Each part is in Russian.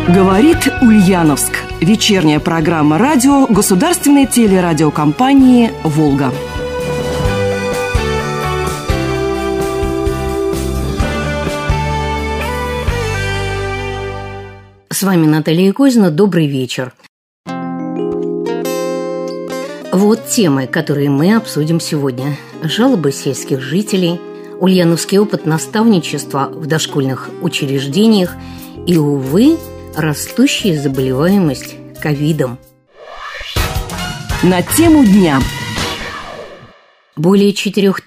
Говорит Ульяновск. Вечерняя программа радио государственной телерадиокомпании «Волга». С вами Наталья Козина. Добрый вечер. Вот темы, которые мы обсудим сегодня. Жалобы сельских жителей, ульяновский опыт наставничества в дошкольных учреждениях и, увы, растущая заболеваемость ковидом. На тему дня. Более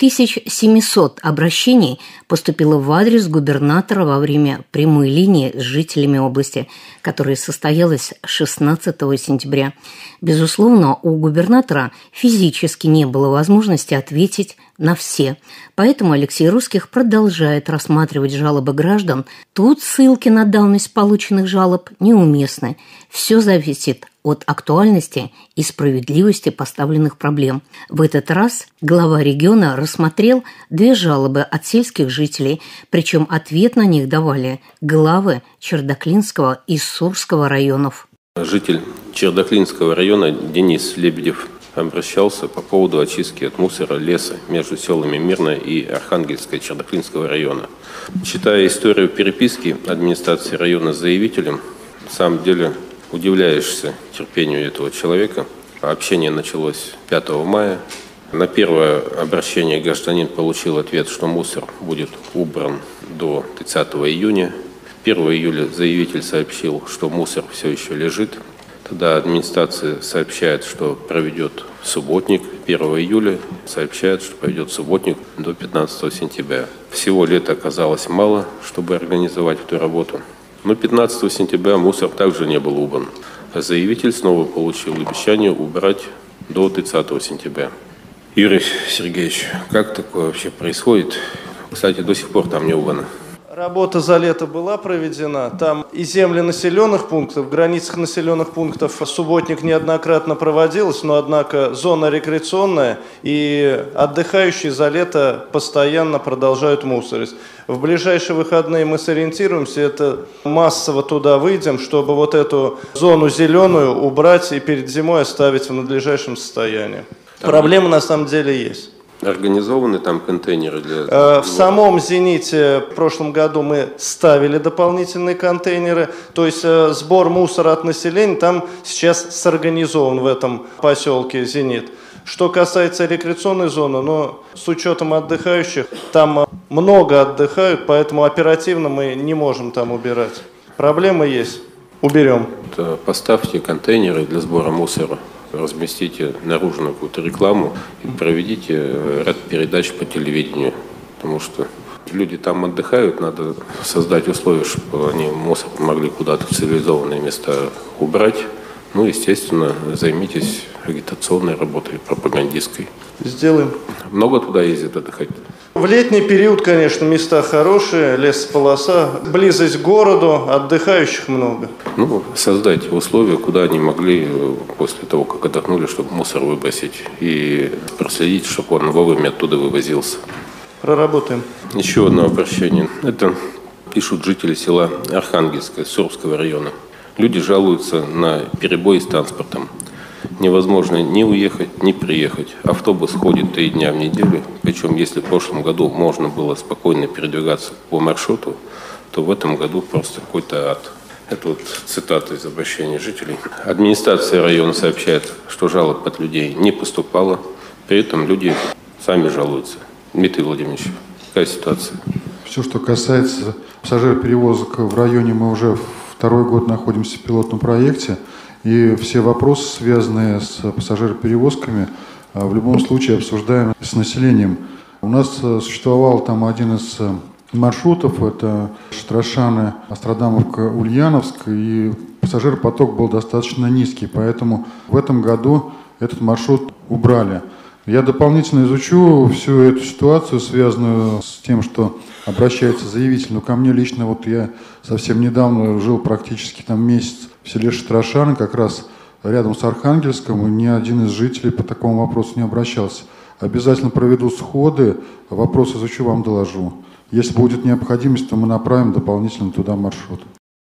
4700 обращений поступило в адрес губернатора во время прямой линии с жителями области, которая состоялась 16 сентября. Безусловно, у губернатора физически не было возможности ответить на все. Поэтому Алексей Русских продолжает рассматривать жалобы граждан. Тут ссылки на давность полученных жалоб неуместны. Все зависит от актуальности и справедливости поставленных проблем. В этот раз глава региона рассмотрел 2 жалобы от сельских жителей, причем ответ на них давали главы Чердаклинского и Сурского районов. Житель Чердаклинского района Денис Лебедев обращался по поводу очистки от мусора леса между селами Мирное и Архангельское Чердаклинского района. Читая историю переписки администрации района с заявителем, на самом деле удивляешься терпению этого человека. Общение началось 5 мая. На первое обращение гражданин получил ответ, что мусор будет убран до 30 июня. 1 июля заявитель сообщил, что мусор все еще лежит. Тогда администрация сообщает, что проведет субботник. 1 июля сообщает, что проведет субботник до 15 сентября. Всего лета оказалось мало, чтобы организовать эту работу. Но 15 сентября мусор также не был убран. А заявитель снова получил обещание убрать до 30 сентября. Юрий Сергеевич, как такое вообще происходит? Кстати, до сих пор там не убрано. Работа за лето была проведена. Там и земли населенных пунктов, в границах населенных пунктов субботник неоднократно проводилось, но, однако, зона рекреационная, и отдыхающие за лето постоянно продолжают мусорить. В ближайшие выходные мы сориентируемся, это массово туда выйдем, чтобы вот эту зону зеленую убрать и перед зимой оставить в надлежащем состоянии. Проблемы на самом деле есть. Организованы там контейнеры для... В самом «Зените» в прошлом году мы ставили дополнительные контейнеры, то есть сбор мусора от населения там сейчас сорганизован в этом поселке «Зенит». Что касается рекреационной зоны, но с учетом отдыхающих, там много отдыхают, поэтому оперативно мы не можем там убирать. Проблемы есть. Уберем. Поставьте контейнеры для сбора мусора. Разместите наружную какую-то рекламу и проведите ряд передач по телевидению. Потому что люди там отдыхают, надо создать условия, чтобы они мусор могли куда-то в цивилизованные места убрать. Ну, естественно, займитесь агитационной работой, пропагандистской. Сделаем. Много туда ездят отдыхать? В летний период, конечно, места хорошие, лесополоса, близость к городу, отдыхающих много. Ну, создайте условия, куда они могли после того, как отдохнули, чтобы мусор выбросить, и проследить, чтобы он вовремя оттуда вывозился. Проработаем. Еще одно обращение. Это пишут жители села Архангельское, Сурского района. Люди жалуются на перебои с транспортом. Невозможно ни уехать, ни приехать. Автобус ходит 3 дня в неделю. Причем, если в прошлом году можно было спокойно передвигаться по маршруту, то в этом году просто какой-то ад. Это вот цитата из обращения жителей. Администрация района сообщает, что жалоб от людей не поступало. При этом люди сами жалуются. Дмитрий Владимирович, какая ситуация? Все, что касается пассажироперевозок в районе, мы уже 2-й год находимся в пилотном проекте. И все вопросы, связанные с пассажироперевозками, в любом случае обсуждаем с населением. У нас существовал там один из маршрутов, это Штрашаны, Острадамовка, Ульяновск, и пассажиропоток был достаточно низкий, поэтому в этом году этот маршрут убрали. Я дополнительно изучу всю эту ситуацию, связанную с тем, что обращается заявитель. Но ко мне лично, вот я совсем недавно жил практически там месяц в селе Штрашаны, как раз рядом с Архангельском, и ни один из жителей по такому вопросу не обращался. Обязательно проведу сходы, вопрос изучу, вам доложу. Если будет необходимость, то мы направим дополнительно туда маршрут.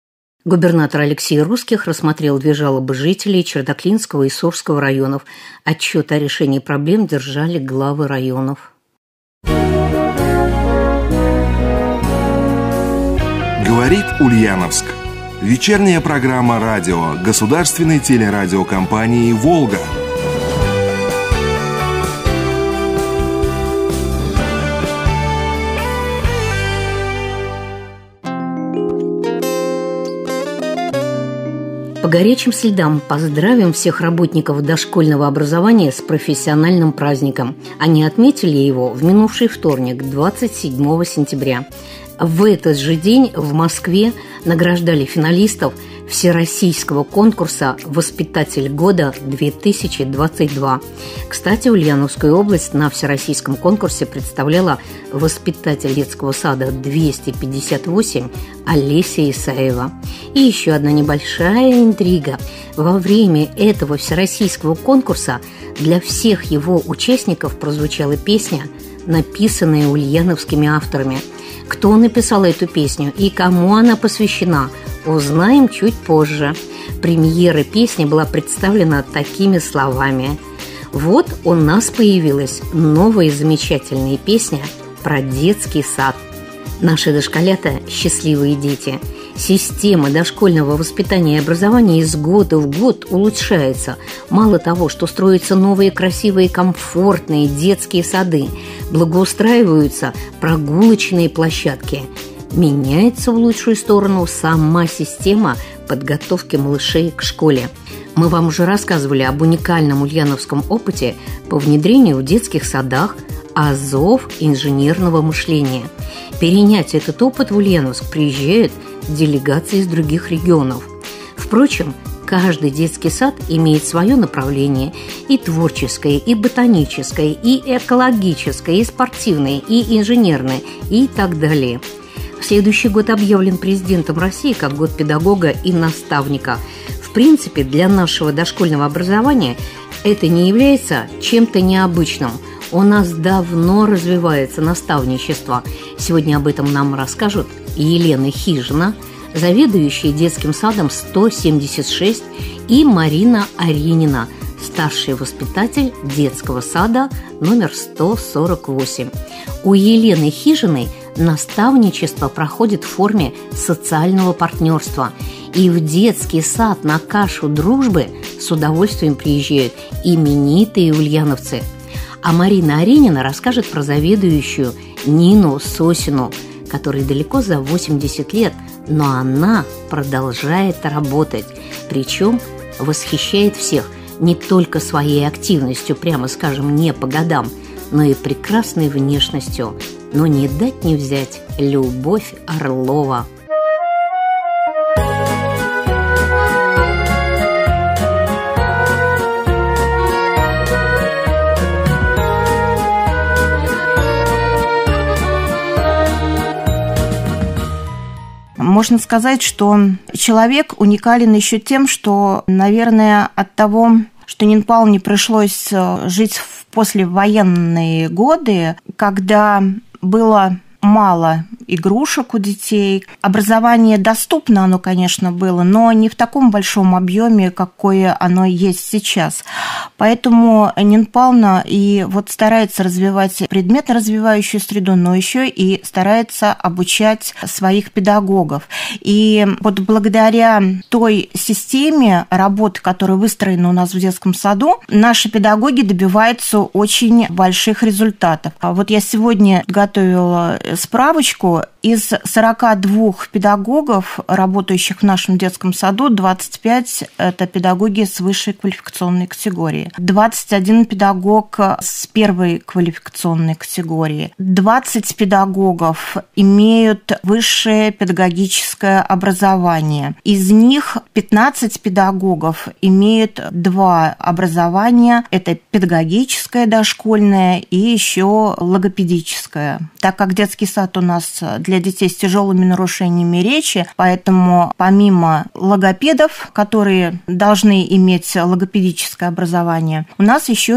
Губернатор Алексей Русских рассмотрел 2 жалобы жителей Чердаклинского и Сорского районов. Отчет о решении проблем держали главы районов. Говорит Ульяновск. Вечерняя программа радио государственной телерадиокомпании «Волга». По горячим следам поздравим всех работников дошкольного образования с профессиональным праздником. Они отметили его в минувший вторник, 27 сентября. В этот же день в Москве награждали финалистов Всероссийского конкурса «Воспитатель года-2022». Кстати, Ульяновскую область на Всероссийском конкурсе представляла воспитатель детского сада 258 Олеся Исаева. И еще одна небольшая интрига. Во время этого всероссийского конкурса для всех его участников прозвучала песня, написанная ульяновскими авторами. Кто написал эту песню и кому она посвящена, узнаем чуть позже. Премьера песни была представлена такими словами: «Вот у нас появилась новая замечательная песня про детский сад. Наши дошколята – счастливые дети. Система дошкольного воспитания и образования из года в год улучшается. Мало того, что строятся новые красивые комфортные детские сады, благоустраиваются прогулочные площадки. Меняется в лучшую сторону сама система подготовки малышей к школе. Мы вам уже рассказывали об уникальном ульяновском опыте по внедрению в детских садах азов инженерного мышления. Перенять этот опыт в Ульяновск приезжают делегации из других регионов. Впрочем, каждый детский сад имеет свое направление: и творческое, и ботаническое, и экологическое, и спортивное, и инженерное, и так далее. Следующий год объявлен президентом России как год педагога и наставника. В принципе, для нашего дошкольного образования это не является чем-то необычным. У нас давно развивается наставничество. Сегодня об этом нам расскажут Елена Хижина, заведующая детским садом 176, и Марина Аринина, старший воспитатель детского сада номер 148. У Елены Хижиной наставничество проходит в форме социального партнерства. И в детский сад на кашу дружбы с удовольствием приезжают именитые ульяновцы. А Марина Аринина расскажет про заведующую Нину Сосину, которой далеко за 80 лет, но она продолжает работать. Причем восхищает всех не только своей активностью, прямо скажем, не по годам, но и прекрасной внешностью. Но не дать не взять Любовь Орлова. Можно сказать, что человек уникален еще тем, что, наверное, от того, что Нинпалу не пришлось жить в послевоенные годы, когда было мало игрушек у детей. Образование доступно оно, конечно, было, но не в таком большом объеме, какое оно есть сейчас. Поэтому Нинпална и вот старается развивать предметно-развивающую среду, но еще и старается обучать своих педагогов. И вот благодаря той системе работы, которая выстроена у нас в детском саду, наши педагоги добиваются очень больших результатов. Вот я сегодня готовила справочку. Из 42 педагогов, работающих в нашем детском саду, 25 – это педагоги с высшей квалификационной категории, 21 педагог с первой квалификационной категории, 20 педагогов имеют высшее педагогическое образование. Из них 15 педагогов имеют 2 образования – это педагогическое дошкольное и еще логопедическое. Так как детский детский сад у нас для детей с тяжелыми нарушениями речи, поэтому помимо логопедов, которые должны иметь логопедическое образование, у нас еще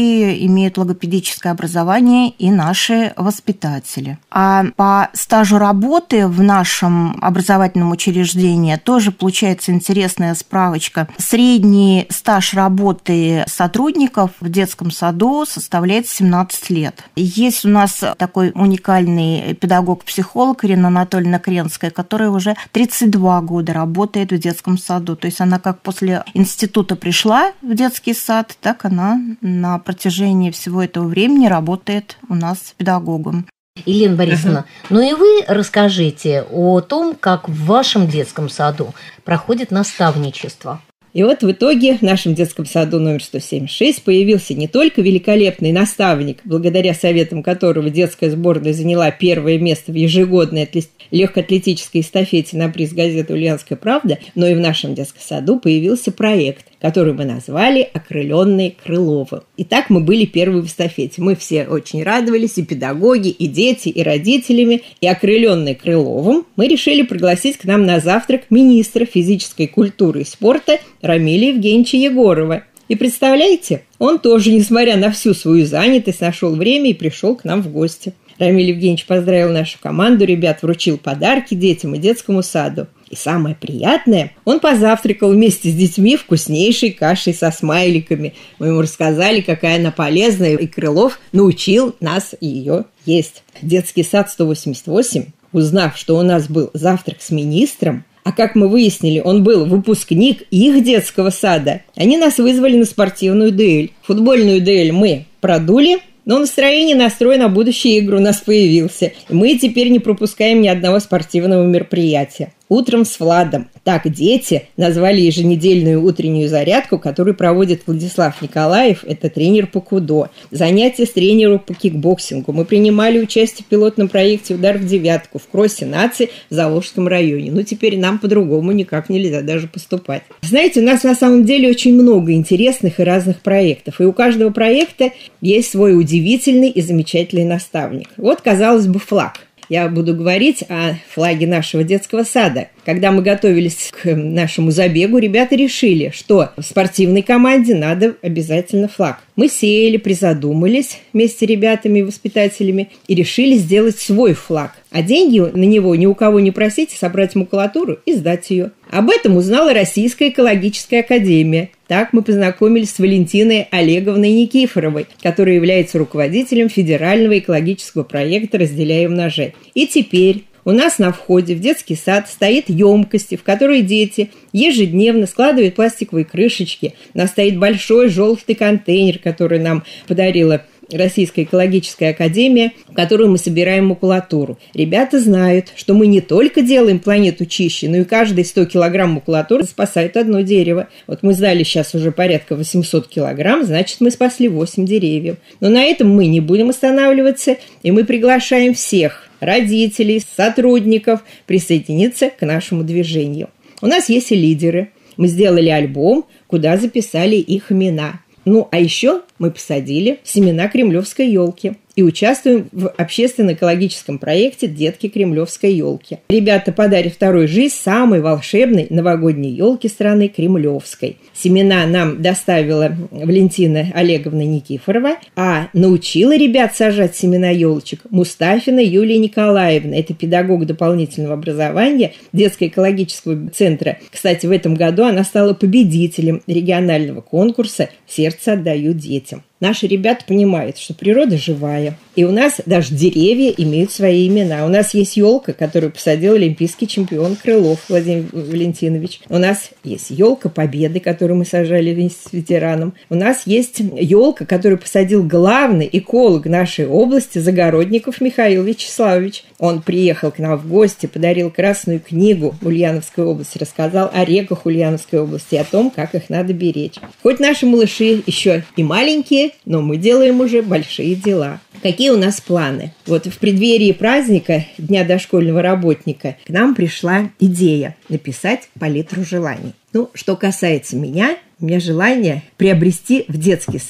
и имеют логопедическое образование и наши воспитатели. А по стажу работы в нашем образовательном учреждении тоже получается интересная справочка. Средний стаж работы сотрудников в детском саду составляет 17 лет. Есть у нас такой уникальный педагог-психолог Ирина Анатольевна Кренская, которая уже 32 года работает в детском саду. То есть она как после института пришла в детский сад, так она на протяжении всего этого времени работает у нас педагогом. Елена Борисовна, ну и вы расскажите о том, как в вашем детском саду проходит наставничество. И вот в итоге в нашем детском саду номер 176 появился не только великолепный наставник, благодаря советам которого детская сборная заняла первое место в ежегодной легкоатлетической эстафете на приз газеты «Ульяновская правда», но и в нашем детском саду появился проект, который мы назвали «Окрыленные Крыловым». Итак, мы были первые в эстафете. Мы все очень радовались, и педагоги, и дети, и родителями. И «Окрыленные Крыловым» мы решили пригласить к нам на завтрак министра физической культуры и спорта Рамиля Евгеньевича Егорова. И представляете, он тоже, несмотря на всю свою занятость, нашел время и пришел к нам в гости. Рамиль Евгеньевич поздравил нашу команду ребят, вручил подарки детям и детскому саду. И самое приятное, он позавтракал вместе с детьми вкуснейшей кашей со смайликами. Мы ему рассказали, какая она полезная, и Крылов научил нас ее есть. Детский сад 188, узнав, что у нас был завтрак с министром, а как мы выяснили, он был выпускник их детского сада, они нас вызвали на спортивную дуэль. Футбольную дуэль мы продули, но настроение, настрой на будущие игры у нас появился. И мы теперь не пропускаем ни одного спортивного мероприятия. Утром с Владом. Так дети назвали еженедельную утреннюю зарядку, которую проводит Владислав Николаев, это тренер по кудо. Занятия с тренером по кикбоксингу. Мы принимали участие в пилотном проекте «Удар в девятку» в кроссе наций в Заволжском районе. Ну, теперь нам по-другому никак нельзя даже поступать. Знаете, у нас на самом деле очень много интересных и разных проектов. И у каждого проекта есть свой удивительный и замечательный наставник. Вот, казалось бы, флаг. Я буду говорить о флаге нашего детского сада. Когда мы готовились к нашему забегу, ребята решили, что в спортивной команде надо обязательно флаг. Мы сели, призадумались вместе с ребятами и воспитателями и решили сделать свой флаг. А деньги на него ни у кого не просить, собрать макулатуру и сдать ее. Об этом узнала Российская экологическая академия. Так мы познакомились с Валентиной Олеговной Никифоровой, которая является руководителем федерального экологического проекта «Разделяй и умножай». И теперь у нас на входе в детский сад стоит емкости, в которые дети ежедневно складывают пластиковые крышечки. У нас стоит большой желтый контейнер, который нам подарила Российская экологическая академия, в которую мы собираем макулатуру. Ребята знают, что мы не только делаем планету чище, но и каждые 100 килограмм макулатуры спасают одно дерево. Вот мы сдали сейчас уже порядка 800 килограмм, значит, мы спасли 8 деревьев. Но на этом мы не будем останавливаться, и мы приглашаем всех родителей, сотрудников присоединиться к нашему движению. У нас есть и лидеры. Мы сделали альбом, куда записали их имена. Ну, а еще мы посадили семена кремлевской елки и участвуем в общественно-экологическом проекте «Детки кремлевской елки». Ребята подарят вторую жизнь самой волшебной новогодней елки страны кремлевской. Семена нам доставила Валентина Олеговна Никифорова, а научила ребят сажать семена елочек Мустафина Юлия Николаевна. Это педагог дополнительного образования детско-экологического центра. Кстати, в этом году она стала победителем регионального конкурса «Сердце отдаю детям». Наши ребята понимают, что природа живая. И у нас даже деревья имеют свои имена. У нас есть елка, которую посадил олимпийский чемпион Крылов Владимир Валентинович. У нас есть елка Победы, которую мы сажали вместе с ветераном. У нас есть елка, которую посадил главный эколог нашей области Загородников Михаил Вячеславович. Он приехал к нам в гости, подарил красную книгу Ульяновской области, рассказал о реках Ульяновской области и о том, как их надо беречь. Хоть наши малыши еще и маленькие, но мы делаем уже большие дела. Какие у нас планы? Вот в преддверии праздника Дня дошкольного работника к нам пришла идея написать палитру желаний. Ну, что касается меня, у меня желание приобрести в детский сад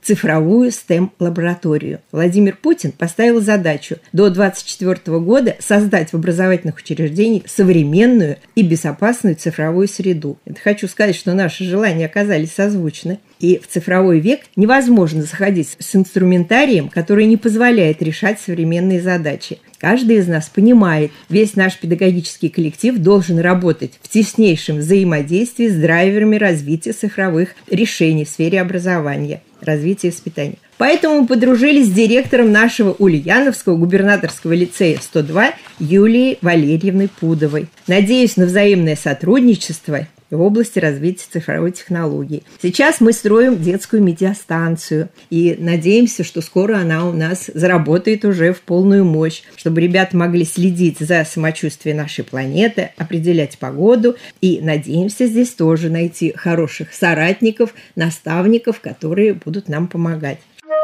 цифровую STEM-лабораторию. Владимир Путин поставил задачу до 2024 года создать в образовательных учреждениях современную и безопасную цифровую среду. Это хочу сказать, что наши желания оказались созвучны. И в цифровой век невозможно заходить с инструментарием, который не позволяет решать современные задачи. Каждый из нас понимает, весь наш педагогический коллектив должен работать в теснейшем взаимодействии с драйверами развития цифровых решений в сфере образования, развития и воспитания. Поэтому мы подружились с директором нашего Ульяновского губернаторского лицея 102 Юлией Валерьевной Пудовой. Надеюсь на взаимное сотрудничество в области развития цифровой технологии. Сейчас мы строим детскую медиастанцию и надеемся, что скоро она у нас заработает уже в полную мощь, чтобы ребята могли следить за самочувствием нашей планеты, определять погоду, и надеемся здесь тоже найти хороших соратников, наставников, которые будут нам помогать.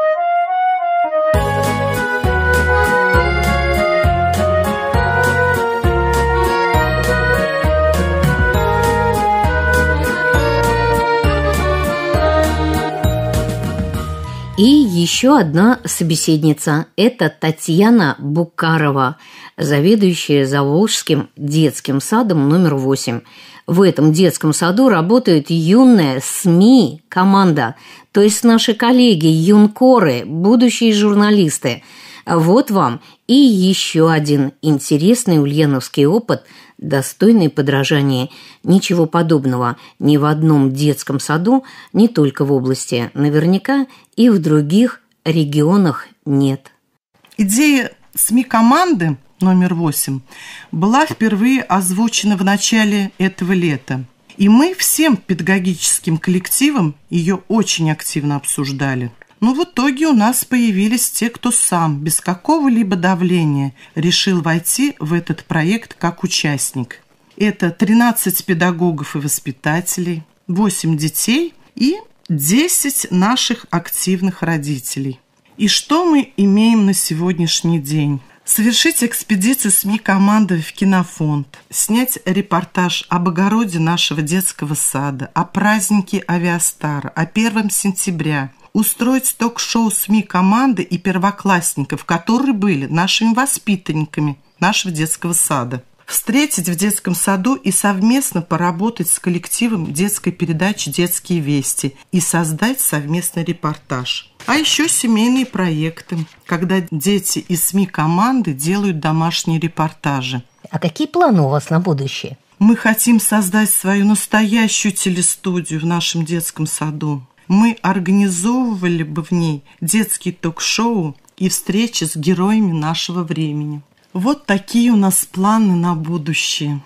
И еще одна собеседница – это Татьяна Букарова, заведующая Заволжским детским садом номер 8. В этом детском саду работает юная СМИ-команда, то есть наши коллеги, юнкоры, будущие журналисты. Вот вам и еще один интересный ульяновский опыт, достойный подражания. Ничего подобного ни в одном детском саду, не только в области, наверняка и в других регионах нет. Идея СМИ-команды номер 8 была впервые озвучена в начале этого лета. И мы всем педагогическим коллективам ее очень активно обсуждали. Но в итоге у нас появились те, кто сам, без какого-либо давления, решил войти в этот проект как участник. Это 13 педагогов и воспитателей, 8 детей и 10 наших активных родителей. И что мы имеем на сегодняшний день? Совершить экспедицию СМИ-команды в кинофонд, снять репортаж об огороде нашего детского сада, о празднике Авиастара, о 1 сентября, устроить ток-шоу СМИ-команды и первоклассников, которые были нашими воспитанниками нашего детского сада. Встретить в детском саду и совместно поработать с коллективом детской передачи «Детские вести» и создать совместный репортаж. А еще семейные проекты, когда дети из СМИ-команды делают домашние репортажи. А какие планы у вас на будущее? Мы хотим создать свою настоящую телестудию в нашем детском саду. Мы организовывали бы в ней детские ток-шоу и встречи с героями нашего времени. Вот такие у нас планы на будущее.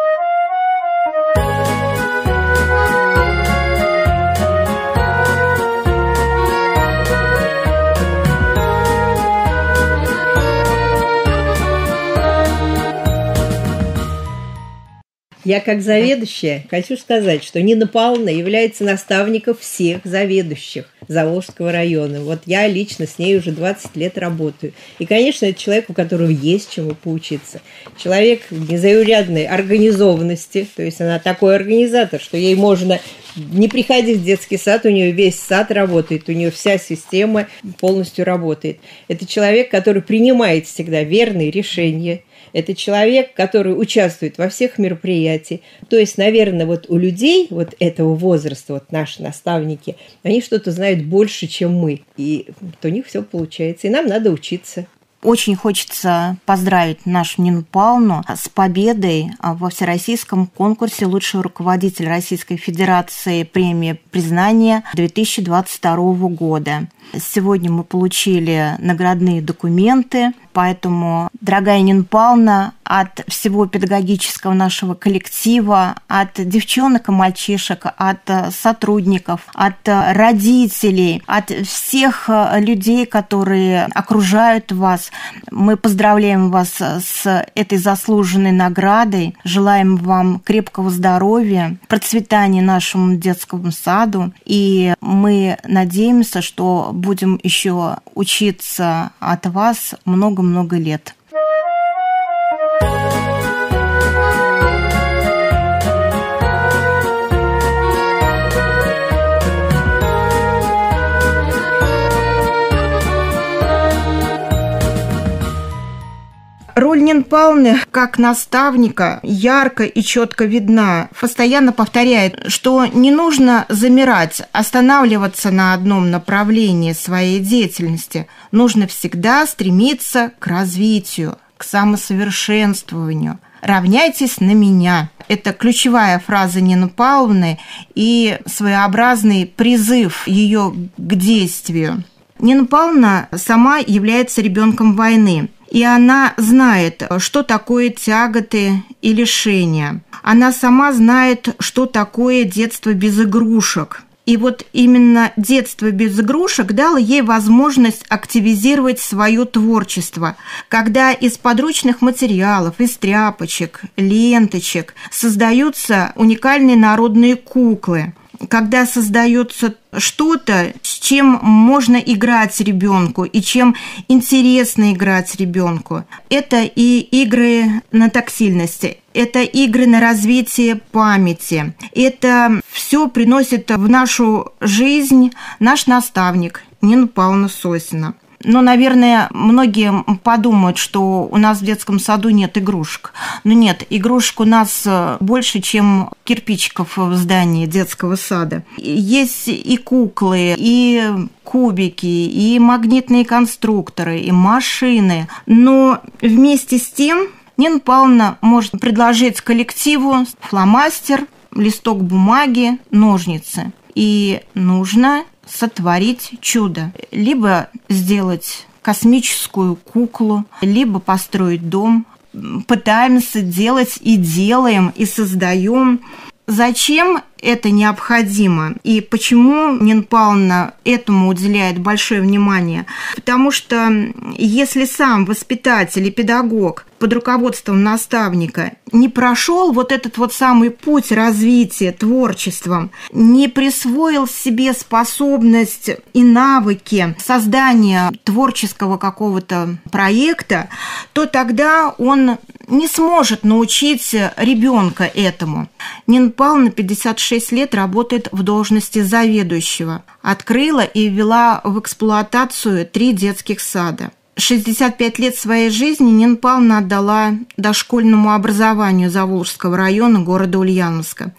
Я, как заведующая, хочу сказать, что Нина Павловна является наставником всех заведующих Заволжского района. Вот я лично с ней уже 20 лет работаю. И, конечно, это человек, у которого есть чему поучиться. Человек незаурядной организованности, то есть она такой организатор, что ей можно не приходить в детский сад, у нее весь сад работает, у нее вся система полностью работает. Это человек, который принимает всегда верные решения. Это человек, который участвует во всех мероприятиях. То есть, наверное, вот у людей вот этого возраста, вот наши наставники, они что-то знают больше, чем мы. И вот у них все получается. И нам надо учиться. Очень хочется поздравить нашу Нину Павловну с победой во всероссийском конкурсе «Лучший руководитель Российской Федерации. Премия признания» 2022 года. Сегодня мы получили наградные документы, поэтому, дорогая Нина Павловна, от всего педагогического нашего коллектива, от девчонок и мальчишек, от сотрудников, от родителей, от всех людей, которые окружают вас, мы поздравляем вас с этой заслуженной наградой, желаем вам крепкого здоровья, процветания нашему детскому саду, и мы надеемся, что будем еще учиться от вас много-много лет. Нины Павловны, как наставника, ярко и четко видна. Постоянно повторяет, что не нужно замирать, останавливаться на одном направлении своей деятельности. Нужно всегда стремиться к развитию, к самосовершенствованию. «Равняйтесь на меня». Это ключевая фраза Нины Павловны и своеобразный призыв ее к действию. Нина Павловна сама является ребенком войны, и она знает, что такое тяготы и лишения. Она сама знает, что такое детство без игрушек. И вот именно детство без игрушек дало ей возможность активизировать свое творчество, когда из подручных материалов, из тряпочек, ленточек создаются уникальные народные куклы, когда создается что-то, с чем можно играть ребенку и чем интересно играть ребенку. Это и игры на тактильности, это игры на развитие памяти. Это все приносит в нашу жизнь наш наставник Нина Павловна Сосина. Но, наверное, многие подумают, что у нас в детском саду нет игрушек. Но нет, игрушек у нас больше, чем кирпичиков в здании детского сада. Есть и куклы, и кубики, и магнитные конструкторы, и машины. Но вместе с тем Нина Павловна может предложить коллективу фломастер, листок бумаги, ножницы. И нужно сотворить чудо. Либо сделать космическую куклу, либо построить дом. Пытаемся делать и делаем, и создаем. Зачем это необходимо? И почему Нина Павловна этому уделяет большое внимание? Потому что если сам воспитатель и педагог под руководством наставника не прошел вот этот вот самый путь развития творчеством, не присвоил себе способность и навыки создания творческого какого-то проекта, то тогда он не сможет научить ребенка этому. Нина Павловна 56 лет работает в должности заведующего. Открыла и ввела в эксплуатацию 3 детских сада. 65 лет своей жизни Нина Павловна отдала дошкольному образованию Заволжского района города Ульяновска.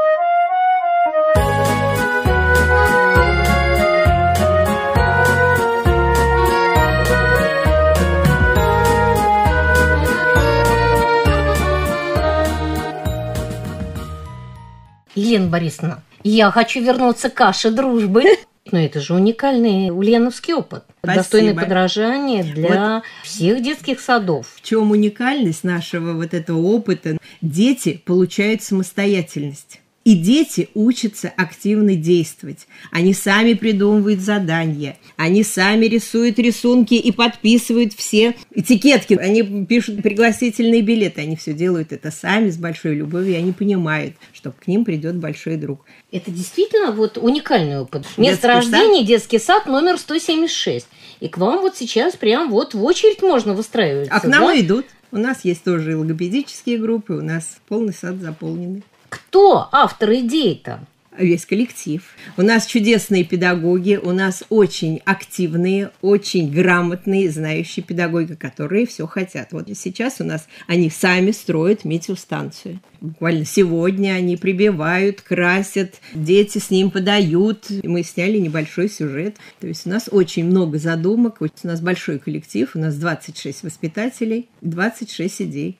Елена Борисовна, я хочу вернуться к каше дружбы. Но это же уникальный ульяновский опыт. Спасибо. Достойное подражание для всех детских садов. В чем уникальность нашего вот этого опыта? Дети получают самостоятельность. И дети учатся активно действовать. Они сами придумывают задания, они сами рисуют рисунки и подписывают все этикетки. Они пишут пригласительные билеты, они все делают это сами с большой любовью, и они понимают, что к ним придет большой друг. Это действительно вот уникальный опыт. Место рождения детский сад номер 176. И к вам вот сейчас прям вот в очередь можно выстраиваться. А к нам идут. У нас есть тоже и логопедические группы, у нас полный сад заполненный. Кто автор идей-то? Весь коллектив. У нас чудесные педагоги, у нас очень активные, очень грамотные, знающие педагоги, которые все хотят. Вот сейчас у нас они сами строят метеостанцию. Буквально сегодня они прибивают, красят, дети с ним подают. Мы сняли небольшой сюжет. То есть у нас очень много задумок, у нас большой коллектив, у нас 26 воспитателей, 26 идей,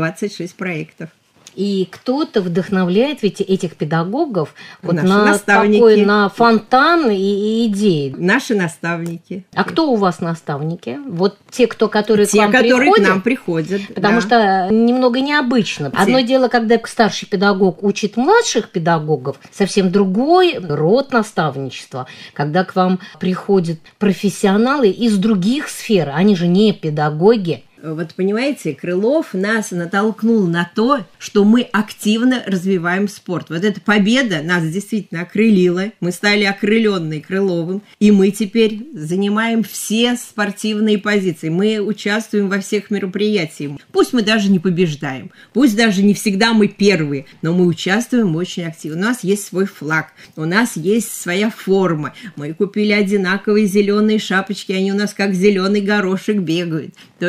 26 проектов. И кто-то вдохновляет ведь этих педагогов вот Наши на наставники. такой, на фонтан и идеи. Наши наставники. А кто у вас наставники? Вот те, которые к вам которые приходят? к нам приходят. Потому что немного необычно. Одно дело, когда старший педагог учит младших педагогов, совсем другой род наставничества. Когда к вам приходят профессионалы из других сфер, они же не педагоги. Вот понимаете, Крылов нас натолкнул на то, что мы активно развиваем спорт. Вот эта победа нас действительно окрылила. Мы стали окрыленные Крыловым. И мы теперь занимаем все спортивные позиции. Мы участвуем во всех мероприятиях. Пусть мы даже не побеждаем. Пусть даже не всегда мы первые. Но мы участвуем очень активно. У нас есть свой флаг. У нас есть своя форма. Мы купили одинаковые зеленые шапочки. Они у нас как зеленый горошек бегают. То есть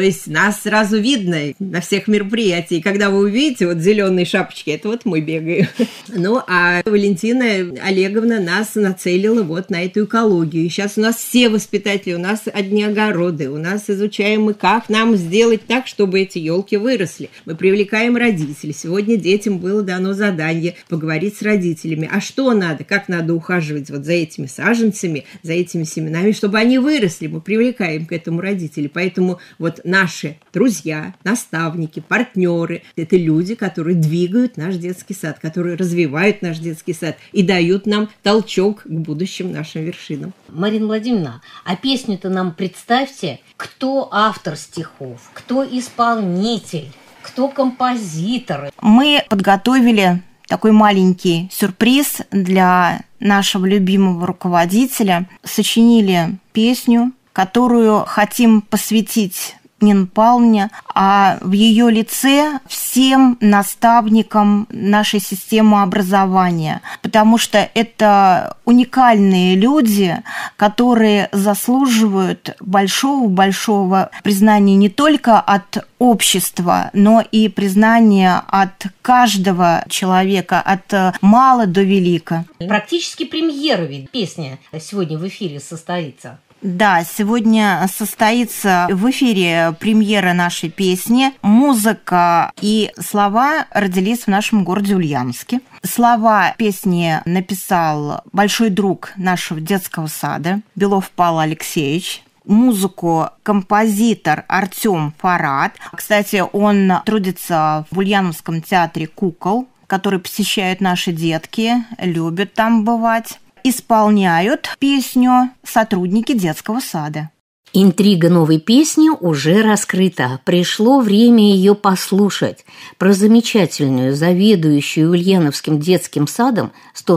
Нас сразу видно на всех мероприятиях. Когда вы увидите вот зеленые шапочки, это вот мы бегаем. Ну, а Валентина Олеговна нас нацелила вот на эту экологию. И сейчас у нас все воспитатели, у нас одни огороды, у нас изучаем мы, как нам сделать так, чтобы эти елки выросли. Мы привлекаем родителей. Сегодня детям было дано задание поговорить с родителями. А что надо, как надо ухаживать вот за этими саженцами, за этими семенами, чтобы они выросли. Мы привлекаем к этому родителей. Поэтому вот наши друзья, наставники, партнеры – это люди, которые двигают наш детский сад, которые развивают наш детский сад и дают нам толчок к будущим нашим вершинам. Марина Владимировна, а песню-то нам представьте, кто автор стихов, кто исполнитель, кто композитор. Мы подготовили такой маленький сюрприз для нашего любимого руководителя. Сочинили песню, которую хотим посвятить Нине Павловне, а в ее лице всем наставникам нашей системы образования, потому что это уникальные люди, которые заслуживают большого-большого признания не только от общества, но и признания от каждого человека, от мала до велика. Практически премьера ведь песня сегодня в эфире состоится. Да, сегодня состоится в эфире премьера нашей песни. Музыка и слова родились в нашем городе Ульяновске. Слова песни написал большой друг нашего детского сада Белов Павел Алексеевич. Музыку композитор Артем Фарад. Кстати, он трудится в Ульяновском театре кукол, который посещают наши детки, любят там бывать. Исполняют песню сотрудники детского сада. Интрига новой песни уже раскрыта. Пришло время ее послушать. Про замечательную заведующую Ульяновским детским садом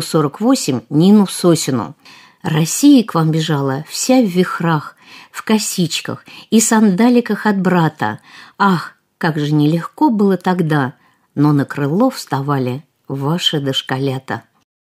148 Нину Сосину. Россия к вам бежала вся в вихрах, в косичках и сандаликах от брата. Ах, как же нелегко было тогда, но на крыло вставали ваши дошколята.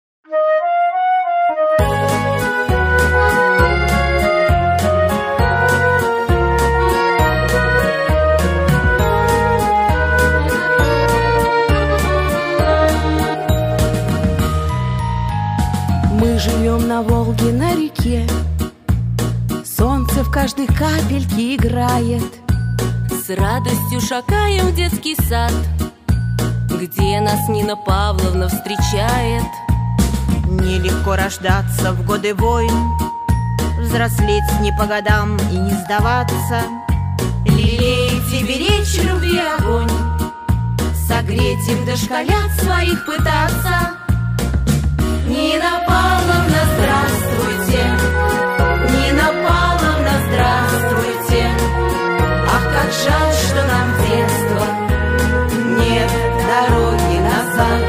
Мы живем на Волге, на реке, солнце в каждой капельке играет. С радостью шагаем в детский сад, где нас Нина Павловна встречает. Нелегко рождаться в годы войн, взрослеть не по годам и не сдаваться. Лелеять и беречь любви огонь, согреть им дошколят своих пытаться. Нина Павловна, здравствуйте! Нина Павловна, здравствуйте! Ах, как жаль, что нам детства нет дороги назад.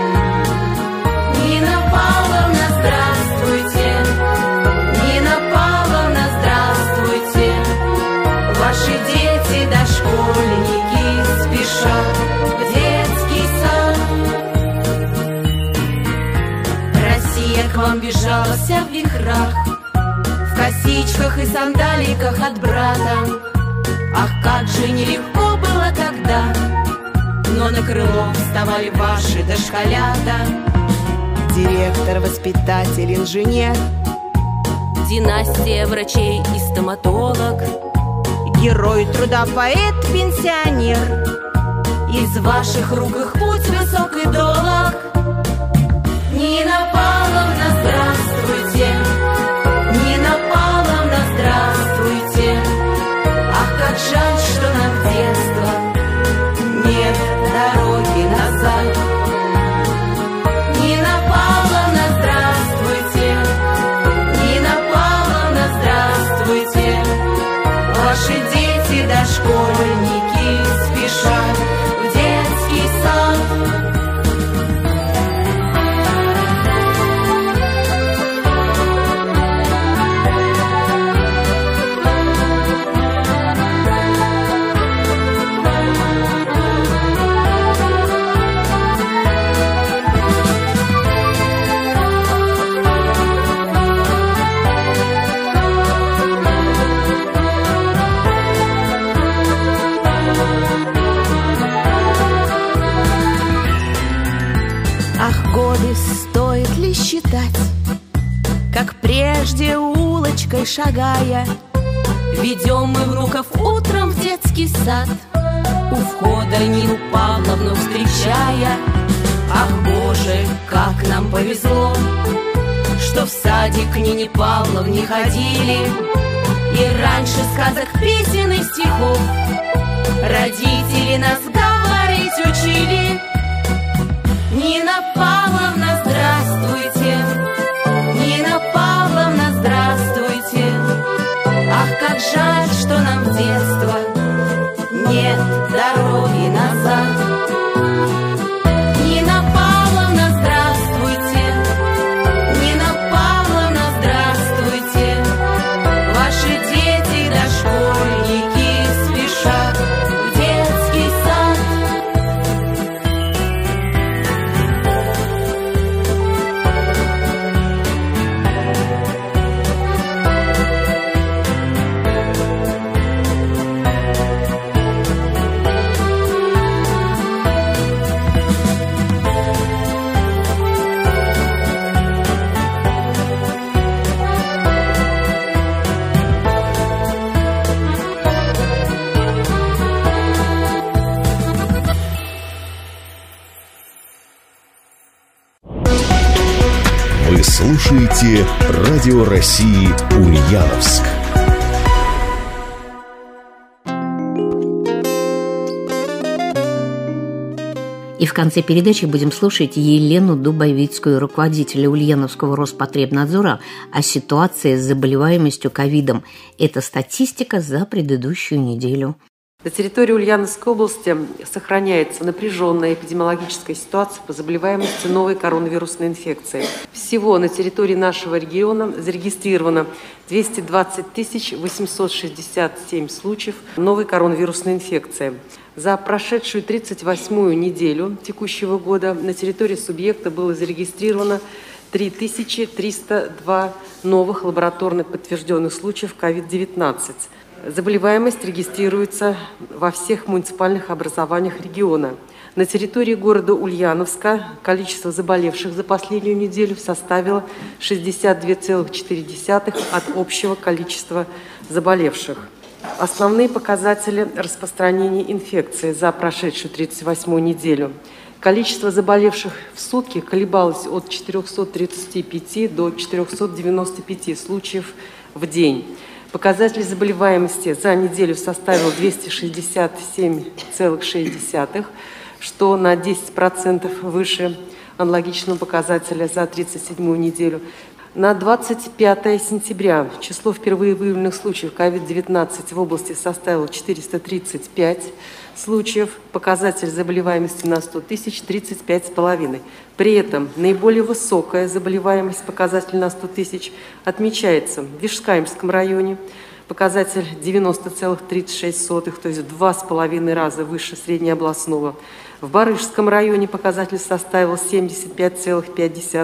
Нина Павловна, здравствуйте! Нина Павловна, здравствуйте! Ваши дети, дошкольники, спешат в детский сад. Россия к вам бежала вся в вихрах, в косичках и сандаликах от брата. Ах, как же нелегко было тогда, но на крыло вставали ваши дошколята. Директор, воспитатель, инженер, Династия врачей и стоматолог, герой труда, поэт, пенсионер. Из ваших рук их путь высок и долог. Нина Павловна, здравствуйте! Нина Павловна, здравствуйте! Ах, как жаль, что нам детства нет дороги назад. Нина Павловна, здравствуйте! Нина Павловна, здравствуйте! Ваши дети, дошкольники, спешат в детский сад. годы стоит ли считать, как прежде улочкой шагая, ведем мы внуков утром в детский сад, у входа Нину Павловну встречая. Ах, Боже, как нам повезло, что в садик к Нине Павловне ходили, и раньше сказок, песен и стихов родители нас говорить учили. Нина Павловна, здравствуйте, Нина Павловна, здравствуйте. Ах, как жаль, что нам в детство нет дороги назад. Нина Павловна, здравствуйте, Нина Павловна, здравствуйте. Ваши дети, дошкольники спешат в детский сад. Вы слушаете Радио России Ульяновск. И в конце передачи будем слушать Елену Дубовицкую, руководителя Ульяновского Роспотребнадзора, о ситуации с заболеваемостью ковидом. Это статистика за предыдущую неделю. На территории Ульяновской области сохраняется напряженная эпидемиологическая ситуация по заболеваемости новой коронавирусной инфекцией. Всего на территории нашего региона зарегистрировано 220 867 случаев новой коронавирусной инфекции. За прошедшую 38-ю неделю текущего года на территории субъекта было зарегистрировано 3302 новых лабораторно подтвержденных случаев COVID-19. Заболеваемость регистрируется во всех муниципальных образованиях региона. На территории города Ульяновска количество заболевших за последнюю неделю составило 62,4% от общего количества заболевших. Основные показатели распространения инфекции за прошедшую 38-ю неделю. Количество заболевших в сутки колебалось от 435 до 495 случаев в день. Показатель заболеваемости за неделю составил 267,6, что на 10% выше аналогичного показателя за 37-ю неделю. На 25 сентября число впервые выявленных случаев COVID-19 в области составило 435 случаев, показатель заболеваемости на 100 тысяч – 35,5. При этом наиболее высокая заболеваемость, показатель на 100 тысяч, отмечается в Вишскаемском районе, показатель 90,36, то есть в 2,5 раза выше среднеобластного. В Барышском районе показатель составил 75,5,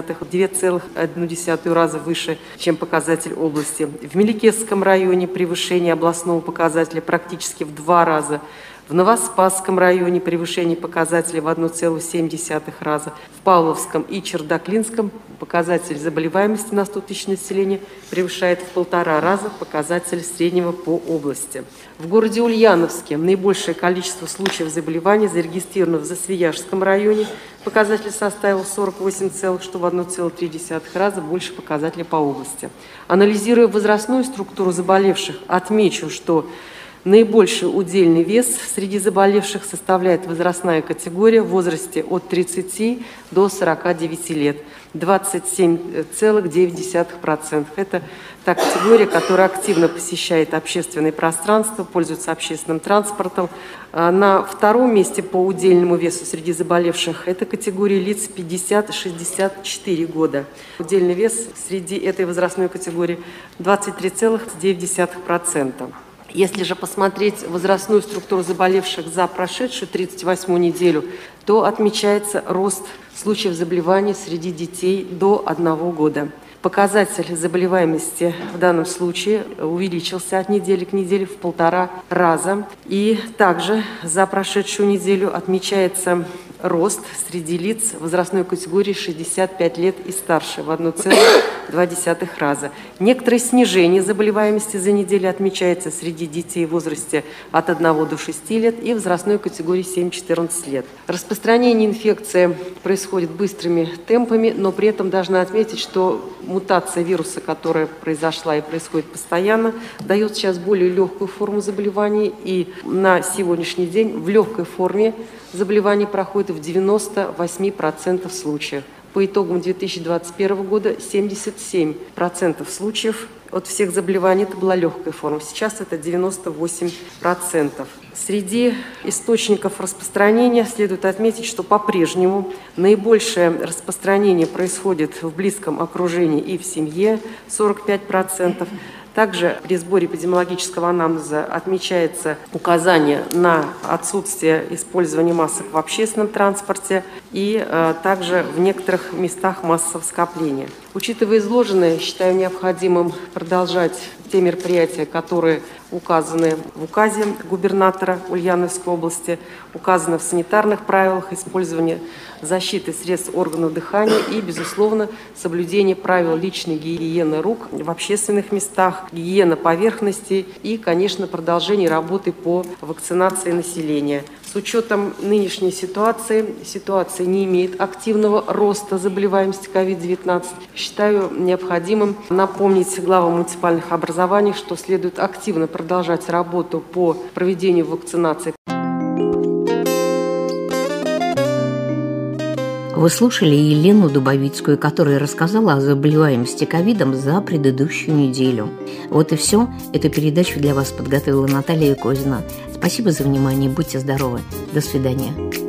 2,1 раза выше, чем показатель области. В Меликесском районе превышение областного показателя практически в 2 раза. В Новоспасском районе превышение показателя в 1,7 раза. В Павловском и Чердаклинском показатель заболеваемости на 100 тысяч населения превышает в 1,5 раза показатель среднего по области. В городе Ульяновске наибольшее количество случаев заболеваний зарегистрировано в Засвияжском районе. Показатель составил 48, что в 1,3 раза больше показателя по области. Анализируя возрастную структуру заболевших, отмечу, что наибольший удельный вес среди заболевших составляет возрастная категория в возрасте от 30 до 49 лет, 27,9%. Это та категория, которая активно посещает общественное пространство, пользуется общественным транспортом. На втором месте по удельному весу среди заболевших это категория лиц 50-64 года. Удельный вес среди этой возрастной категории 23,9%. Если же посмотреть возрастную структуру заболевших за прошедшую 38-ю неделю, то отмечается рост случаев заболеваний среди детей до 1 года. Показатель заболеваемости в данном случае увеличился от недели к неделе в 1,5 раза. И также за прошедшую неделю отмечается рост среди лиц возрастной категории 65 лет и старше в 1,2 раза. Некоторое снижение заболеваемости за неделю отмечается среди детей в возрасте от 1 до 6 лет и возрастной категории 7-14 лет. Распространение инфекции происходит быстрыми темпами, но при этом должна отметить, что мутация вируса, которая произошла и происходит постоянно, дает сейчас более легкую форму заболеваний, и на сегодняшний день в легкой форме заболевание проходит в 98% случаев. По итогам 2021 года 77% случаев от всех заболеваний это была легкая форма. Сейчас это 98%. Среди источников распространения следует отметить, что по-прежнему наибольшее распространение происходит в близком окружении и в семье 45%. Также при сборе эпидемиологического анамнеза отмечается указание на отсутствие использования масок в общественном транспорте и также в некоторых местах массового скопления. Учитывая изложенное, считаю необходимым продолжать те мероприятия, которые указаны в указе губернатора Ульяновской области, указаны в санитарных правилах использования защиты средств органов дыхания и, безусловно, соблюдение правил личной гигиены рук в общественных местах, гигиена поверхностей и, конечно, продолжение работы по вакцинации населения. С учетом нынешней ситуации, ситуация не имеет активного роста заболеваемости COVID-19, считаю необходимым напомнить главам муниципальных образований, что следует активно продолжать работу по проведению вакцинации. Вы слушали Елену Дубовицкую, которая рассказала о заболеваемости ковидом за предыдущую неделю. Вот и все. Эту передачу для вас подготовила Наталья Козина. Спасибо за внимание. Будьте здоровы. До свидания.